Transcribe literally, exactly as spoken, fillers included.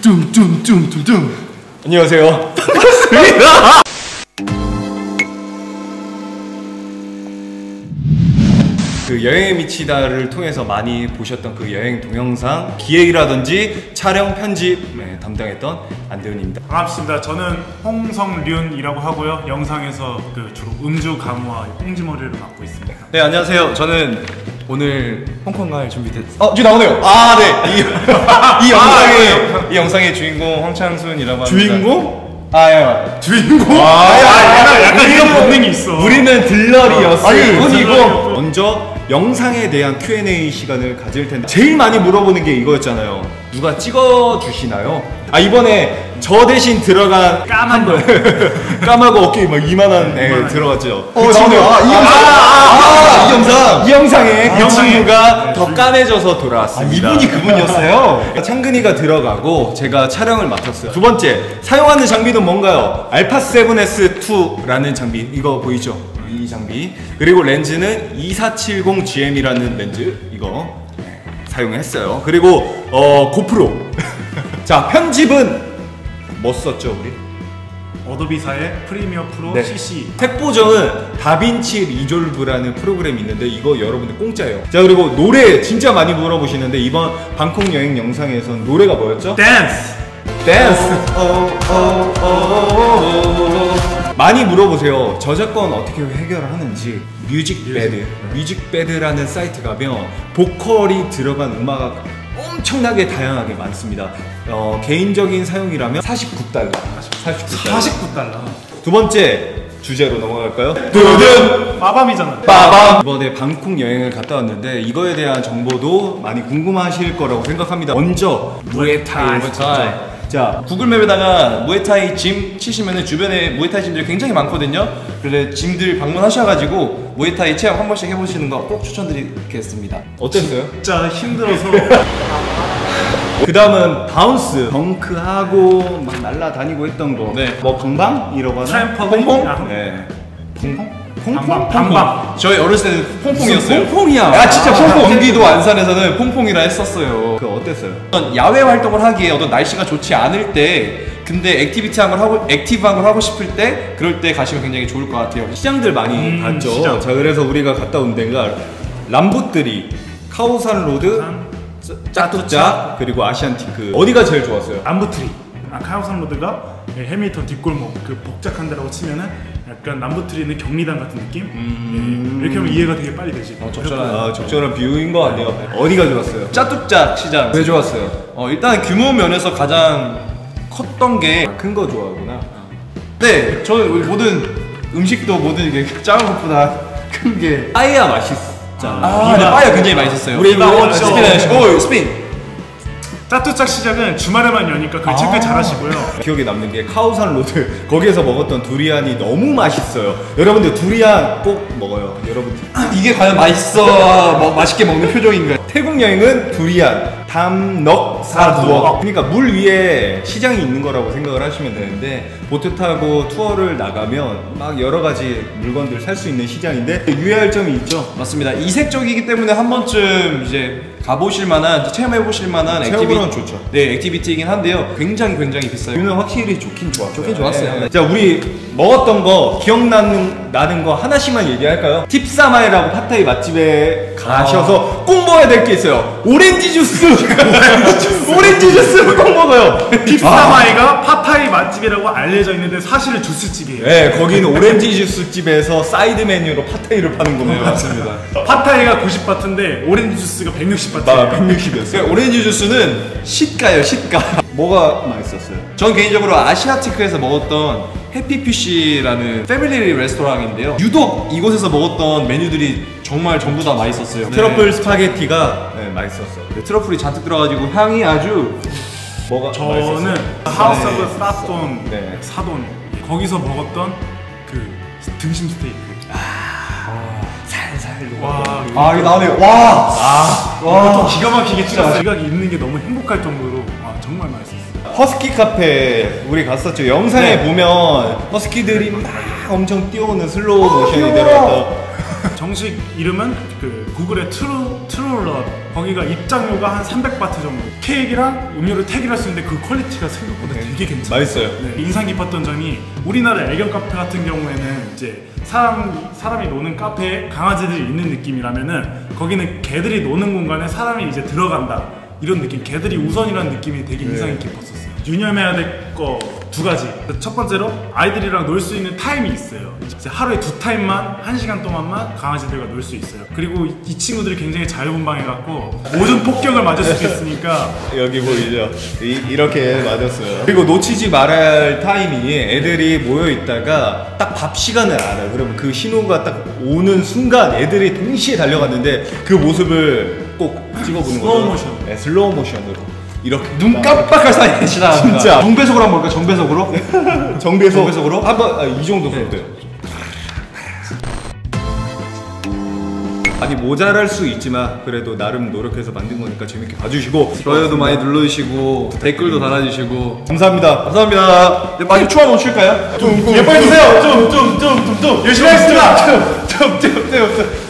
뚱뚱뚱뚱뚱. 안녕하세요. 반갑습니다. 그 여행에 미치다를 통해서 많이 보셨던 그 여행 동영상 기획이라든지 촬영 편집 네, 담당했던 안대훈입니다. 반갑습니다. 저는 홍성륜이라고 하고요. 영상에서 그 주로 음주 가무와 꽁지머리를 맡고 있습니다. 네, 안녕하세요. 저는 오늘 홍콩 갈 준비됐. 어, 지금 나오네요. 아, 네. 이, 이 영상의 아, 이 영상의 주인공 황창순이라고 합니다. 주인공? 아, 야. 주인공? 아, 아, 약간, 약간 이런 본능이 있어. 우리는 들러리였어요. 아니, 뿐이고 먼저 영상에 대한 큐 앤 에이 시간을 가질 텐데 제일 많이 물어보는 게 이거였잖아요. 누가 찍어주시나요? 아, 이번에 저 대신 들어간 까만 거 까마고 어깨 막 이만한 애 들어갔죠. 어, 나오네요. 아, 이 영상! 아, 아, 아, 이 영상! 이 영상에 그 아, 친구가 네, 더 까매져서 돌아왔습니다. 아, 이분이 그분이었어요? 창근이가 들어가고 제가 촬영을 맡았어요. 두 번째, 사용하는 장비는 뭔가요? 알파 세븐 에스 투라는 장비, 이거 보이죠? 이 장비. 그리고 렌즈는 이사칠공 지 엠이라는 렌즈, 이거 네, 사용했어요. 그리고 어 고프로. 자, 편집은 뭐 썼죠 우리? 어도비사의 프리미어 프로 네. 씨씨. 색보정은 다빈치 리졸브라는 프로그램이 있는데 이거 여러분들 공짜예요. 자, 그리고 노래 진짜 많이 물어보시는데 이번 방콕 여행 영상에선 노래가 뭐였죠? 댄스! 댄스! 많이 물어보세요. 저작권 어떻게 해결을 하는지. 뮤직배드, 뮤직배드라는 사이트 가면 보컬이 들어간 음악 엄청나게 다양하게 많습니다. 어, 개인적인 사용이라면 사십구 달러. 사십구 달러. 사십구 달러. 두 번째 주제로 넘어갈까요? 두둔! 빠밤이잖아. 빠밤! 이번에 방콕 여행을 갔다 왔는데 이거에 대한 정보도 많이 궁금하실 거라고 생각합니다. 먼저 무에타이. 무에타이. 자, 구글맵에다가 무에타이 짐 치시면 주변에 무에타이 짐들이 굉장히 많거든요. 그래서 짐들 방문하셔가지고 무에타이 체험 한 번씩 해보시는 거 꼭 추천드리겠습니다. 어땠어요? 진짜 힘들어서. 그 다음은 바운스, 덩크하고 막 날라다니고 했던 거. 네. 뭐 방방이라고 하나? 트램펄린? 퐁퐁? 네. 퐁퐁? 방방, 방방. 저희 어렸을 때는 퐁퐁이었어요. 퐁퐁이야. 야, 진짜 퐁퐁. 경기도 안산에서는 퐁퐁이라 했었어요. 그거 어땠어요? 어떤 야외 활동을 하기에 어떤 날씨가 좋지 않을 때, 근데 액티비티한 걸 하고 액티브한 걸 하고 싶을 때 그럴 때 가시면 굉장히 좋을 것 같아요. 시장들 많이 음, 봤죠. 시장. 자, 그래서 우리가 갔다 온 데가 람보뜨리, 카오산 로드, 짜뚜짜, 그리고 아시안티크. 어디가 제일 좋았어요? 남부트리. 아, 카오산 로드가 해밀턴 뒷골목 그 복잡한 데라고 치면은 약간 남부트리는 경리단 같은 느낌? 음... 예, 이렇게 하면 이해가 되게 빨리 되지. 어, 적절한. 아, 적절한 비유인 것 같네요. 어디가 좋았어요? 짜뚝짝 시장. 왜 좋았어요? 어, 일단 규모 면에서 가장 컸던 게, 큰 거 좋아하구나. 네, 저는 모든 음식도 모든 게 작은 것보다 큰 게. 빠이야 맛있잖아. 아, 네, 빠이가 굉장히 맛있었어요. 우리 나왔죠. 스피드, 오, 스핀. 짜뚜짝 시장은 주말에만 여니까 그걸 체크 잘 하시고요. 기억에 남는 게 카오산 로드, 거기에서 먹었던 두리안이 너무 맛있어요. 여러분들 두리안 꼭 먹어요. 여러분들 이게 과연 맛있어, 뭐, 맛있게 먹는 표정인가요? 태국 여행은 두리안, 담넉, 사두억. 그러니까 물 위에 시장이 있는 거라고 생각을 하시면 되는데, 보트 타고 투어를 나가면 막 여러 가지 물건들 살 수 있는 시장인데 유의할 점이 있죠. 맞습니다. 이색적이기 때문에 한 번쯤 이제 가보실 만한, 체험해 보실 만한 체험으로는 액티비티, 좋죠. 네, 액티비티이긴 한데요. 굉장히 굉장히 비싸요. 뷰는 확실히 좋긴 좋았어요. 좋긴 좋았어요. 네. 자, 우리 먹었던 거 기억나는 나는 거 하나씩만 얘기할까요? 팁사마이라고 팟타이 맛집에 가셔서 꼭 먹어야 될 게 있어요. 오렌지 주스. 오렌지 주스를 꼭 먹어요. 팁사마이가 팟타이 맛집이라고 알려져 있는데 사실은 주스집이에요. 네, 거기는 오렌지 주스 집에서 사이드 메뉴로 팟타이를 파는 겁니다. 네, 맞습니다. 팟타이가 구십 바트인데 오렌지 주스가 백육십 바트. 아, 백육십이었어요. 오렌지 주스는 시가예요, 시가. 뭐가 맛있었어요? 전 개인적으로 아시아티크에서 먹었던 해피피쉬라는 패밀리 레스토랑인데요. 유독 이곳에서 먹었던 메뉴들이 정말 전부 다 맛있었어요. 트러플 스파게티가 네, 맛있었어. 네, 트러플이 잔뜩 들어가지고 향이 아주. 뭐가 저는 맛있었어요? 하우스 네. 오브 사돈, 네. 사돈 거기서 먹었던 그 등심 스테이크. 살살 와, 아, 이거 나오네요. 와! 아, 와, 또 기가 막히게 찍었어요. 지각이 있는 게 너무 행복할 정도로 와, 정말 맛있었어요. 허스키 카페 우리 갔었죠. 영상에 네. 보면 허스키들이 막 엄청 뛰어오는 슬로우 모션이 들어가서 정식 이름은 그 구글의 트루 트루러 거기가 입장료가 한 삼백 바트 정도. 케이크랑 음료를 택일 수 있는데 그 퀄리티가 생각보다 되게 괜찮아요. 맛있어요. 네, 인상 깊었던 점이 우리나라 애견 카페 같은 경우에는 이제 사람 사람이 노는 카페에 강아지들이 있는 느낌이라면은 거기는 개들이 노는 공간에 사람이 이제 들어간다 이런 느낌. 개들이 우선이라는 느낌이 되게 인상이 깊었었어요. 유념해야 될 거 두 가지. 첫 번째로 아이들이랑 놀 수 있는 타임이 있어요. 이제 하루에 두 타임만 한 시간 동안만 강아지들과 놀 수 있어요. 그리고 이 친구들이 굉장히 자유분방해갖고 모든 폭격을 맞을 수도 있으니까 여기 보이죠? 이, 이렇게 맞았어요. 그리고 놓치지 말아야 할 타임이 애들이 모여 있다가 딱 밥 시간을 알아요. 그러면 그 신호가 딱 오는 순간 애들이 동시에 달려갔는데 그 모습을 꼭 찍어보는 거죠. 슬로우 모션. 네, 슬로우 모션으로. 이렇게 눈 깜빡할 사이에 지나갑니다. 진짜. 정배속으로 한번 볼까요? 정배속으로? 정배속 정배속으로? 한번 아, 이 정도 써도 돼요. 아니 모자랄 수 있지만 그래도 나름 노력해서 만든 거니까 재밌게 봐주시고 좋아요도 많이 눌러주시고 댓글도 달아주시고 감사합니다. 감사합니다. 네, 많이 춤 한번 출까요? 좀 예뻐해 주세요. 좀 좀 좀 좀 좀 열심히 하겠습니다. 좀좀좀좀